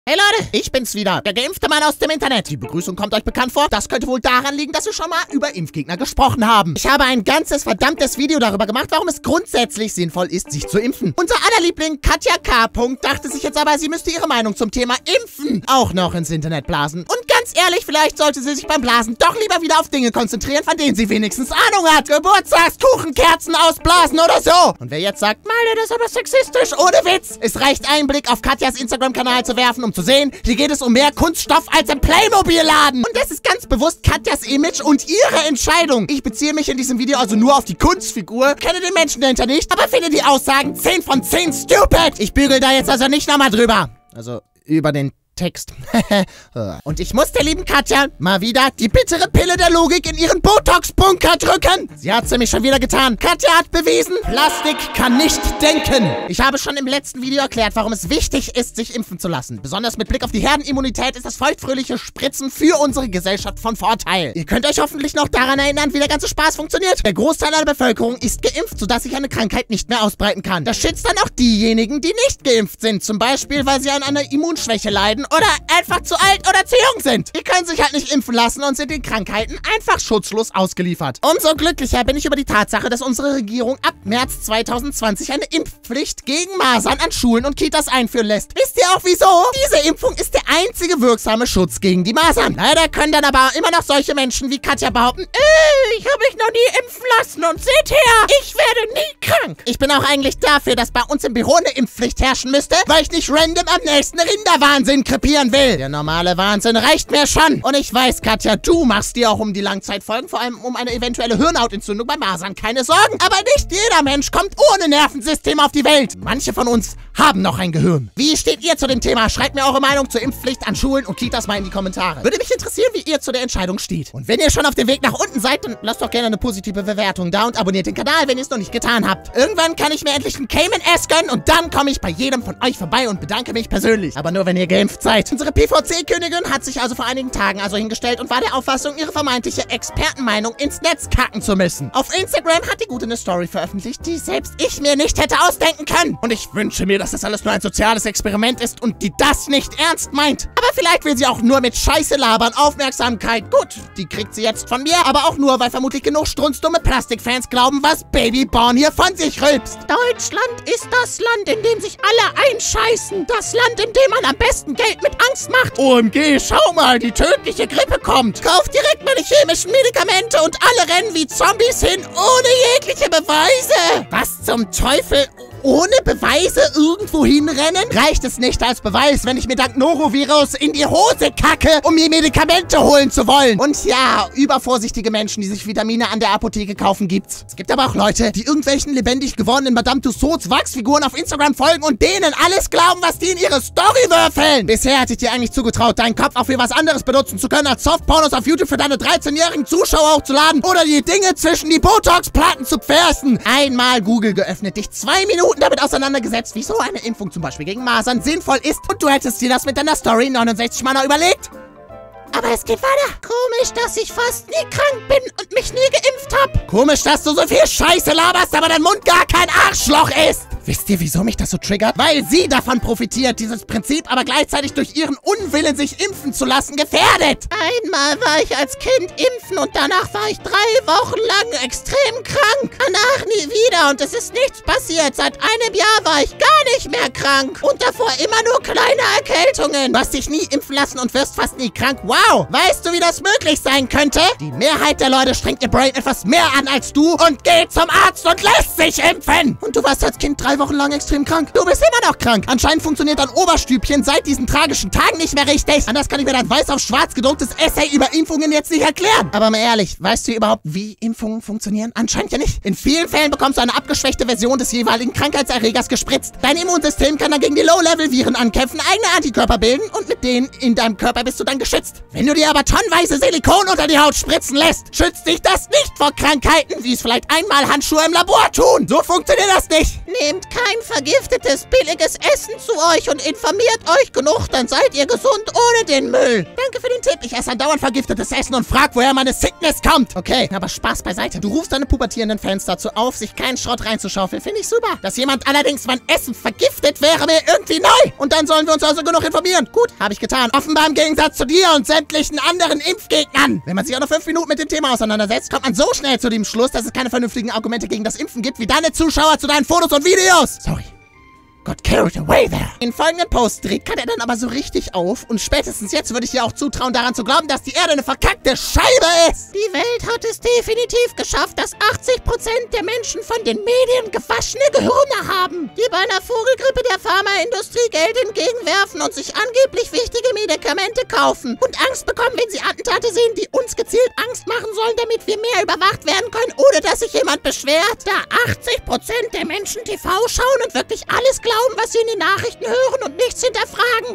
Hey Leute, ich bin's wieder, der geimpfte Mann aus dem Internet. Die Begrüßung kommt euch bekannt vor. Das könnte wohl daran liegen, dass wir schon mal über Impfgegner gesprochen haben. Ich habe ein ganzes verdammtes Video darüber gemacht, warum es grundsätzlich sinnvoll ist, sich zu impfen. Unser aller Liebling Katja K. dachte sich jetzt aber, sie müsste ihre Meinung zum Thema Impfen auch noch ins Internet blasen. Und ganz ehrlich, vielleicht sollte sie sich beim Blasen doch lieber wieder auf Dinge konzentrieren, von denen sie wenigstens Ahnung hat. Geburtstagskuchen, Kerzen ausblasen oder so. Und wer jetzt sagt, Malte, das ist aber sexistisch, ohne Witz. Es reicht, einen Blick auf Katjas Instagram-Kanal zu werfen, um zu sehen, hier geht es um mehr Kunststoff als im Playmobil-Laden. Und das ist ganz bewusst Katjas Image und ihre Entscheidung. Ich beziehe mich in diesem Video also nur auf die Kunstfigur, kenne den Menschen dahinter nicht, aber finde die Aussagen 10 von 10 stupid. Ich bügel da jetzt also nicht nochmal drüber. Also über den Text. Und ich muss der lieben Katja mal wieder die bittere Pille der Logik in ihren Botox-Bunker drücken. Sie hat's nämlich schon wieder getan. Katja hat bewiesen, Plastik kann nicht denken. Ich habe schon im letzten Video erklärt, warum es wichtig ist, sich impfen zu lassen. Besonders mit Blick auf die Herdenimmunität ist das feuchtfröhliche Spritzen für unsere Gesellschaft von Vorteil. Ihr könnt euch hoffentlich noch daran erinnern, wie der ganze Spaß funktioniert. Der Großteil der Bevölkerung ist geimpft, sodass sich eine Krankheit nicht mehr ausbreiten kann. Das schützt dann auch diejenigen, die nicht geimpft sind. Zum Beispiel, weil sie an einer Immunschwäche leiden oder einfach zu alt oder zu jung sind. Die können sich halt nicht impfen lassen und sind den Krankheiten einfach schutzlos ausgeliefert. Umso glücklicher bin ich über die Tatsache, dass unsere Regierung ab März 2020 eine Impfpflicht gegen Masern an Schulen und Kitas einführen lässt. Wisst ihr auch wieso? Diese Impfung ist der einzige wirksame Schutz gegen die Masern. Leider können dann aber immer noch solche Menschen wie Katja behaupten, ich habe mich noch nie impfen lassen und seht her, ich werde nie krank. Ich bin auch eigentlich dafür, dass bei uns im Büro eine Impfpflicht herrschen müsste, weil ich nicht random am nächsten Rinderwahnsinn krepieren will. Der normale Wahnsinn reicht mir schon. Und ich weiß, Katja, du machst dir auch um die Langzeitfolgen, vor allem um eine eventuelle Hirnhautentzündung bei Masern, keine Sorgen. Aber nicht jeder Mensch kommt ohne Nervensystem auf die Welt. Manche von uns haben noch ein Gehirn. Wie steht ihr zu dem Thema? Schreibt mir eure Meinung zur Impfpflicht an Schulen und Kitas mal in die Kommentare. Würde mich interessieren, wie ihr zu der Entscheidung steht. Und wenn ihr schon auf dem Weg nach unten seid, dann lasst doch gerne eine positive Bewertung da und abonniert den Kanal, wenn ihr es noch nicht getan habt. Irgendwann kann ich mir endlich einen Cayman-S gönnen und dann komme ich bei jedem von euch vorbei und bedanke mich persönlich. Aber nur, wenn ihr geimpft seid. Unsere PVC-Königin hat sich also vor einigen Tagen hingestellt und war der Auffassung, ihre vermeintliche Expertenmeinung ins Netz kacken zu müssen. Auf Instagram hat die Gute eine Story veröffentlicht, die selbst ich mir nicht hätte ausdenken können. Und ich wünsche mir, dass das alles nur ein soziales Experiment ist und die das nicht ernst meint. Aber vielleicht will sie auch nur mit Scheiße labern Aufmerksamkeit. Gut, die kriegt sie jetzt von mir, aber auch nur, weil vermutlich genug strunzdumme Plastikfans glauben, was Babyborn hier von sich rülpst. Deutschland ist das Land, in dem sich alle einscheißen. Das Land, in dem man am besten Geld mit Angst macht. OMG, schau mal, die tödliche Grippe kommt. Kauft direkt meine chemischen Medikamente und alle rennen wie Zombies hin, ohne jegliche Beweise. Was zum Teufel? Ohne Beweise irgendwo hinrennen? Reicht es nicht als Beweis, wenn ich mir dank Norovirus in die Hose kacke, um mir Medikamente holen zu wollen? Und ja, übervorsichtige Menschen, die sich Vitamine an der Apotheke kaufen, gibt's. Es gibt aber auch Leute, die irgendwelchen lebendig gewordenen Madame Tussauds Wachsfiguren auf Instagram folgen und denen alles glauben, was die in ihre Story würfeln. Bisher hatte ich dir eigentlich zugetraut, deinen Kopf auch für was anderes benutzen zu können, als Softpornos auf YouTube für deine 13-jährigen Zuschauer hochzuladen oder die Dinge zwischen die Botox-Platten zu pfersten. Einmal Google geöffnet, dich 2 Minuten damit auseinandergesetzt, wieso eine Impfung zum Beispiel gegen Masern sinnvoll ist und du hättest dir das mit deiner Story 69 Mal noch überlegt. Aber es geht weiter. Komisch, dass ich fast nie krank bin und mich nie geimpft habe. Komisch, dass du so viel Scheiße laberst, aber dein Mund gar kein Arschloch ist. Wisst ihr, wieso mich das so triggert? Weil sie davon profitiert, dieses Prinzip aber gleichzeitig durch ihren Unwillen, sich impfen zu lassen, gefährdet. Einmal war ich als Kind impfen und danach war ich 3 Wochen lang extrem krank. Danach nie wieder und es ist nichts passiert. Seit einem Jahr war ich gar nicht mehr krank. Und davor immer nur kleine Erkältungen. Du hast dich nie impfen lassen und wirst fast nie krank. Wow! Weißt du, wie das möglich sein könnte? Die Mehrheit der Leute strengt ihr Brain etwas mehr an als du und geht zum Arzt und lässt sich impfen. Und du warst als Kind 3 Wochen lang extrem krank. Du bist immer noch krank. Anscheinend funktioniert dein Oberstübchen seit diesen tragischen Tagen nicht mehr richtig. Anders kann ich mir dein weiß auf schwarz gedrucktes Essay über Impfungen jetzt nicht erklären. Aber mal ehrlich, weißt du überhaupt, wie Impfungen funktionieren? Anscheinend ja nicht. In vielen Fällen bekommst du eine abgeschwächte Version des jeweiligen Krankheitserregers gespritzt. Dein Immunsystem kann dann gegen die Low-Level-Viren ankämpfen, eigene Antikörper bilden und mit denen in deinem Körper bist du dann geschützt. Wenn du dir aber tonnenweise Silikon unter die Haut spritzen lässt, schützt dich das nicht vor Krankheiten, wie es vielleicht einmal Handschuhe im Labor tun. So funktioniert das nicht. Nehmt kein vergiftetes, billiges Essen zu euch und informiert euch genug, dann seid ihr gesund ohne den Müll. Danke für den Tipp. Ich esse andauernd vergiftetes Essen und frag, woher meine Sickness kommt. Okay, aber Spaß beiseite. Du rufst deine pubertierenden Fans dazu auf, sich keinen Schrott reinzuschaufeln. Finde ich super. Dass jemand allerdings mein Essen vergiftet, wäre mir irgendwie neu. Und dann sollen wir uns also genug informieren. Gut, habe ich getan. Offenbar im Gegensatz zu dir und sämtlichen anderen Impfgegnern. Wenn man sich auch noch 5 Minuten mit dem Thema auseinandersetzt, kommt man so schnell zu dem Schluss, dass es keine vernünftigen Argumente gegen das Impfen gibt, wie deine Zuschauer zu deinen Fotos und Videos. Sorry. Got carried away there. In folgenden Post dreht er dann aber so richtig auf und spätestens jetzt würde ich dir auch zutrauen, daran zu glauben, dass die Erde eine verkackte Scheibe ist. Die Welt hat es definitiv geschafft, dass 80% der Menschen von den Medien gewaschene Gehirne haben, die bei einer Vogelgrippe der Pharmaindustrie Geld entgegenwerfen und sich angeblich wichtige Medikamente kaufen und Angst bekommen, wenn sie Attentate sehen, die uns gezielt Angst machen sollen, damit wir mehr überwacht werden können, ohne dass sich jemand beschwert. Da 80% der Menschen TV schauen und wirklich alles glauben, was sie in den Nachrichten hören und nichts hinterfragen.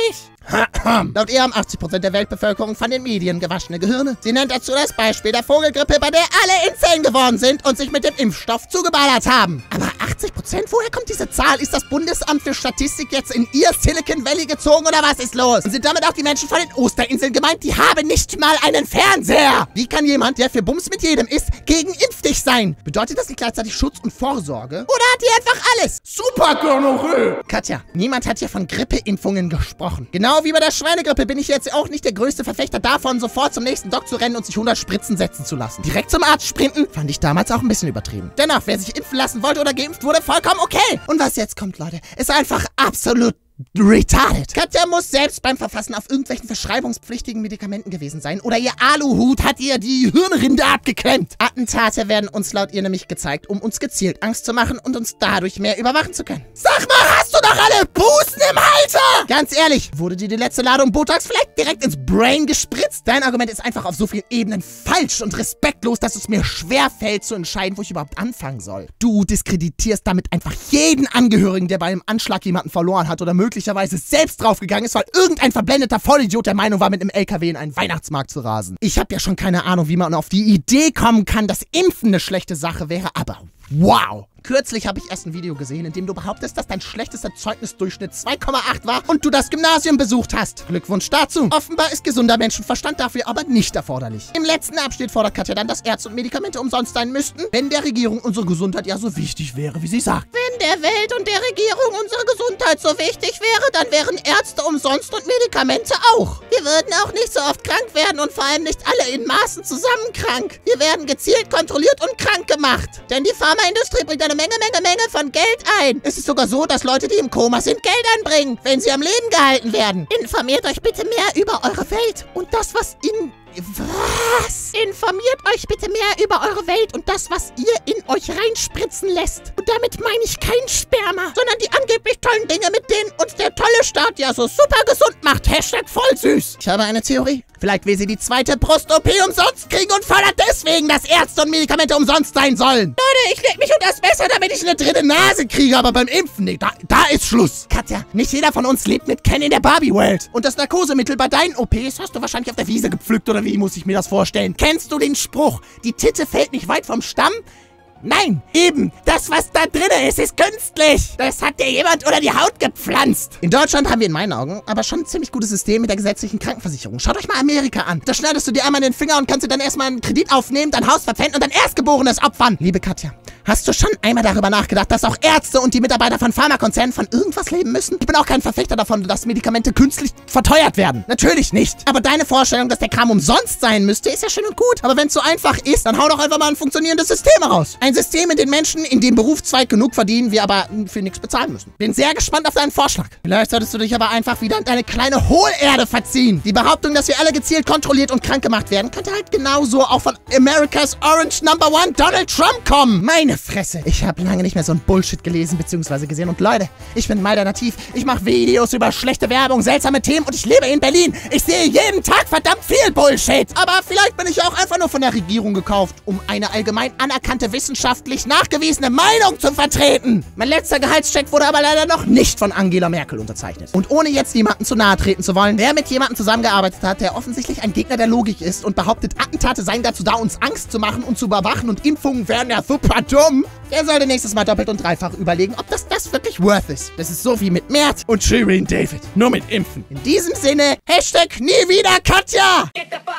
Traurig. Laut ihr haben 80% der Weltbevölkerung von den Medien gewaschene Gehirne. Sie nennt dazu das Beispiel der Vogelgrippe, bei der alle insane geworden sind und sich mit dem Impfstoff zugeballert haben. Aber 80%? Woher kommt diese Zahl? Ist das Bundesamt für Statistik jetzt in ihr Silicon Valley gezogen oder was ist los? Und sind damit auch die Menschen von den Osterinseln gemeint? Die haben nicht mal einen Fernseher. Wie kann jemand, der für Bums mit jedem ist, gegen impfdig sein? Bedeutet das nicht gleichzeitig Schutz und Vorsorge? Oder hat die einfach alles? Super Gonorrhoe! Katja, niemand hat hier von Grippeimpfungen gesprochen. Genau wie bei der Schweinegrippe bin ich jetzt auch nicht der größte Verfechter davon, sofort zum nächsten Doc zu rennen und sich 100 Spritzen setzen zu lassen. Direkt zum Arzt sprinten, fand ich damals auch ein bisschen übertrieben. Dennoch, wer sich impfen lassen wollte oder geimpft wurde, vollkommen okay. Und was jetzt kommt, Leute, ist einfach absolut retarded. Katja muss selbst beim Verfassen auf irgendwelchen verschreibungspflichtigen Medikamenten gewesen sein. Oder ihr Aluhut hat ihr die Hirnrinde abgeklemmt. Attentate werden uns laut ihr nämlich gezeigt, um uns gezielt Angst zu machen und uns dadurch mehr überwachen zu können. Sag mal, hast du doch alle Busen im Halter? Ganz ehrlich, wurde dir die letzte Ladung Botox vielleicht direkt ins Brain gespritzt? Dein Argument ist einfach auf so vielen Ebenen falsch und respektlos, dass es mir schwerfällt zu entscheiden, wo ich überhaupt anfangen soll. Du diskreditierst damit einfach jeden Angehörigen, der bei einem Anschlag jemanden verloren hat oder möglicherweise selbst draufgegangen ist, weil irgendein verblendeter Vollidiot der Meinung war, mit einem LKW in einen Weihnachtsmarkt zu rasen. Ich habe ja schon keine Ahnung, wie man auf die Idee kommen kann, dass Impfen eine schlechte Sache wäre, aber wow! Kürzlich habe ich erst ein Video gesehen, in dem du behauptest, dass dein schlechtester Zeugnisdurchschnitt 2,8 war und du das Gymnasium besucht hast. Glückwunsch dazu. Offenbar ist gesunder Menschenverstand dafür aber nicht erforderlich. Im letzten Abschnitt fordert Katja dann, dass Ärzte und Medikamente umsonst sein müssten, wenn der Regierung unsere Gesundheit ja so wichtig wäre, wie sie sagt. Wenn der Welt und der Regierung unsere Gesundheit so wichtig wäre, dann wären Ärzte umsonst und Medikamente auch. Wir würden auch nicht so oft krank werden und vor allem nicht alle in Maßen zusammen krank. Wir werden gezielt kontrolliert und krank gemacht. Denn die Pharmaindustrie bringt eine Menge von Geld ein. Es ist sogar so, dass Leute, die im Koma sind, Geld einbringen, wenn sie am Leben gehalten werden. Informiert euch bitte mehr über eure Welt und das, was in... Was? Informiert euch bitte mehr über eure Welt und das, was ihr in euch reinspritzen lässt. Und damit meine ich kein Sperma, sondern die angeblich tollen Dinge, mit denen uns der tolle Staat ja so super gesund macht. Hashtag voll süß. Ich habe eine Theorie. Vielleicht will sie die zweite Brust-OP umsonst kriegen und fordert deswegen, dass Ärzte und Medikamente umsonst sein sollen. Leute, ich leg mich unter das Messer, damit ich eine dritte Nase kriege, aber beim Impfen nicht. Da ist Schluss. Katja, nicht jeder von uns lebt mit Ken in der Barbie-Welt. Und das Narkosemittel bei deinen OPs hast du wahrscheinlich auf der Wiese gepflückt, oder wie muss ich mir das vorstellen? Kennst du den Spruch, die Titte fällt nicht weit vom Stamm? Nein, eben. Das, was da drin ist künstlich. Das hat dir jemand unter die Haut gepflanzt. In Deutschland haben wir in meinen Augen aber schon ein ziemlich gutes System mit der gesetzlichen Krankenversicherung. Schaut euch mal Amerika an. Da schneidest du dir einmal den Finger und kannst dir dann erstmal einen Kredit aufnehmen, dein Haus verpfänden und dein Erstgeborenes opfern. Liebe Katja, hast du schon einmal darüber nachgedacht, dass auch Ärzte und die Mitarbeiter von Pharmakonzernen von irgendwas leben müssen? Ich bin auch kein Verfechter davon, dass Medikamente künstlich verteuert werden. Natürlich nicht. Aber deine Vorstellung, dass der Kram umsonst sein müsste, ist ja schön und gut. Aber wenn es so einfach ist, dann hau doch einfach mal ein funktionierendes System raus. Ein System, in dem Menschen in dem Berufszweig genug verdienen, wir aber für nichts bezahlen müssen. Bin sehr gespannt auf deinen Vorschlag. Vielleicht solltest du dich aber einfach wieder in deine kleine Hohlerde verziehen. Die Behauptung, dass wir alle gezielt kontrolliert und krank gemacht werden, könnte halt genauso auch von America's Orange Number One Donald Trump kommen. Meine Fresse. Ich habe lange nicht mehr so ein Bullshit gelesen bzw. gesehen. Und Leute, ich bin alternativ. Ich mache Videos über schlechte Werbung, seltsame Themen und ich lebe in Berlin. Ich sehe jeden Tag verdammt viel Bullshit. Aber vielleicht bin ich auch einfach nur von der Regierung gekauft, um eine allgemein anerkannte Wissenschaft wissenschaftlich nachgewiesene Meinung zu vertreten. Mein letzter Gehaltscheck wurde aber leider noch nicht von Angela Merkel unterzeichnet. Und ohne jetzt jemandem zu nahe treten zu wollen, wer mit jemandem zusammengearbeitet hat, der offensichtlich ein Gegner der Logik ist und behauptet, Attentate seien dazu da, uns Angst zu machen und zu überwachen und Impfungen wären ja super dumm, der sollte nächstes Mal doppelt und dreifach überlegen, ob das wirklich worth ist. Das ist so wie mit Mert und Shirin David. Nur mit Impfen. In diesem Sinne, #nie wieder Katja!